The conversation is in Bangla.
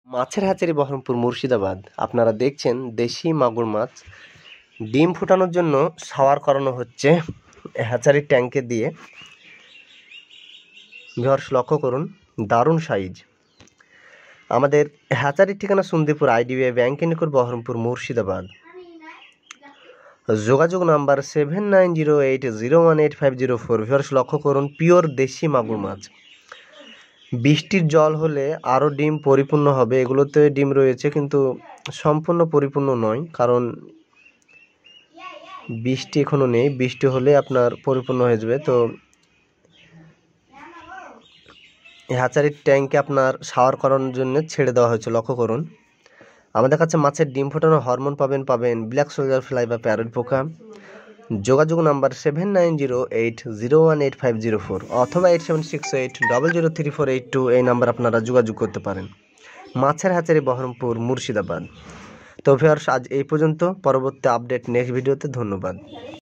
মাছের হ্যাচারি বহরমপুর মুর্শিদাবাদ। আপনারা দেখছেন দেশি মাগুর মাছ ডিম ফোটানোর জন্য শাওয়ার করানো হচ্ছে হ্যাচারির ট্যাঙ্কে দিয়ে। ভিউয়ার্স লক্ষ্য করুন, দারুণ সাইজ। আমাদের হ্যাচারির ঠিকানা সুন্দরপুর আইডিবিআই ব্যাংকের নিকট বহরমপুর মুর্শিদাবাদ। যোগাযোগ নাম্বার 7908018504। ভিউয়ার্স লক্ষ্য করুন, পিওর দেশি মাগুর মাছ। বৃষ্টির জল হলে আরও ডিম পরিপূর্ণ হবে। এগুলোতে ডিম রয়েছে কিন্তু সম্পূর্ণ পরিপূর্ণ নয়, কারণ বৃষ্টি এখনও নেই। বৃষ্টি হলে আপনার পরিপূর্ণ হয়ে যাবে। তো হ্যাচারির ট্যাঙ্কে আপনার শাওয়ার করানোর জন্য ছেড়ে দেওয়া হয়েছে। লক্ষ্য করুন, আমাদের কাছে মাছের ডিম ফোটানোর হরমোন পাবেন ব্ল্যাক সোলজার ফ্লাই বা প্যারট পোকা। যোগাযোগ নাম্বার 7908018504 অথবা 8768003482। এই নাম্বার আপনারা যোগাযোগ করতে পারেন। মাছের হ্যাচারি বহরমপুর মুর্শিদাবাদ। তো ভিউয়ার্স আজ এই পর্যন্ত। পরবর্তী আপডেট নেক্সট ভিডিওতে। ধন্যবাদ।